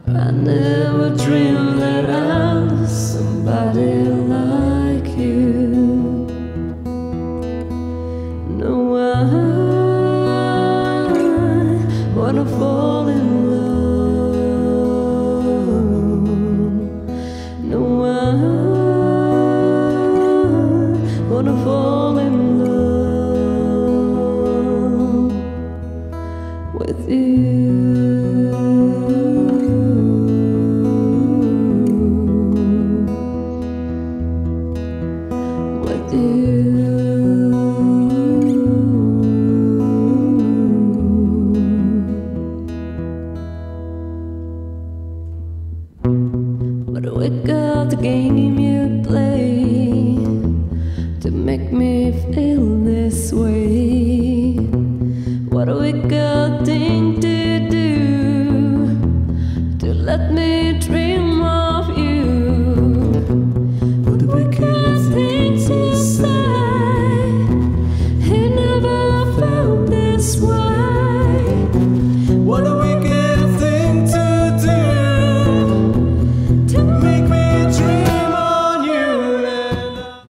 I never dreamed that I'm somebody like you. No, I wanna fall in love. No, I wanna fall in love with you. What do we got the game you play to make me feel this way? What do we got